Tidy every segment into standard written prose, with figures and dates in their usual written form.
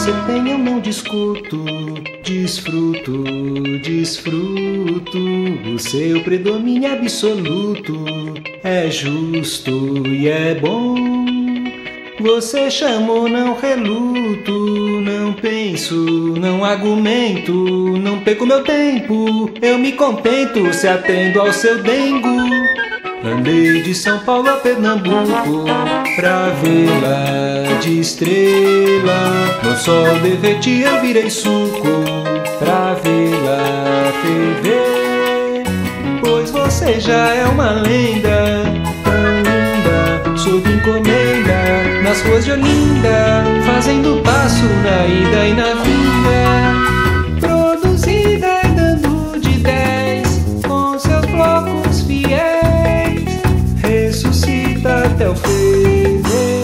você tem eu não discuto. Desfruto, desfruto. O seu predomínio absoluto é justo e é bom. Você chamou, não reluto, não penso, não argumento, não perco meu tempo. Eu me contento se atendo ao seu dengo. Andei de São Paulo a Pernambuco pra vê-la de estrela. No sol derreti eu virei suco pra vê-la ferver. Pois você já é uma lenda tão linda, sob encomenda, nas ruas de Olinda, fazendo passo na ida e na vinda. Produzida e dando de 10 com seus blocos fiéis, ressuscita até o Fénelon.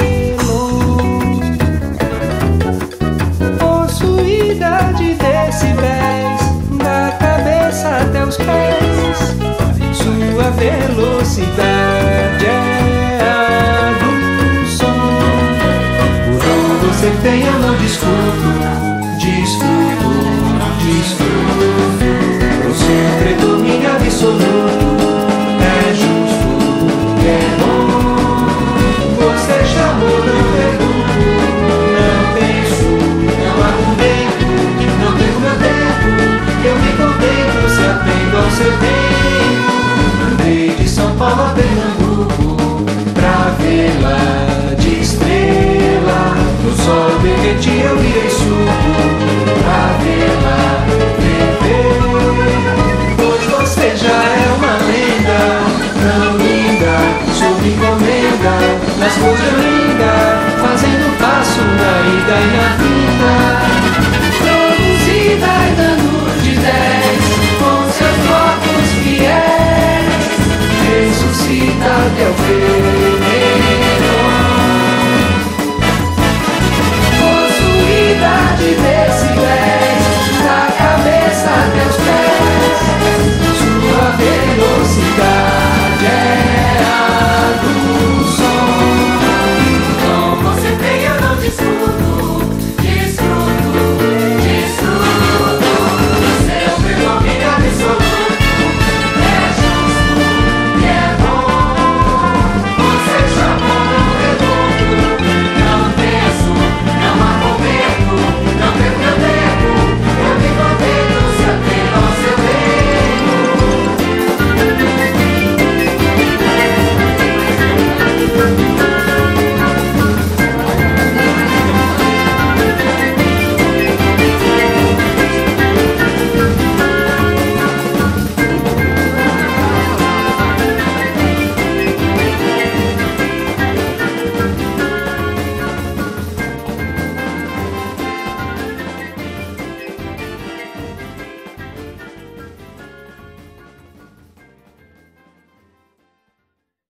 Possuída de decibéis, da cabeça até os pés, sua velocidade é a do som. Por onde você tem eu não discuto. Desfruto, desfruto. O seu predomínio absoluto é justo e é bom. Você chamou, não reduto, não penso, não argumento, não perco meu tempo. Eu me contento se atendo ao seu tempo. Andei de São Paulo a Pernambuco pra vê-la de estrela. No sol derreti eu virei suco pra vê-la ferver. Pois você já é uma lenda tão linda, sob encomenda, nas ruas de Olinda, fazendo passo na ida e na vinda.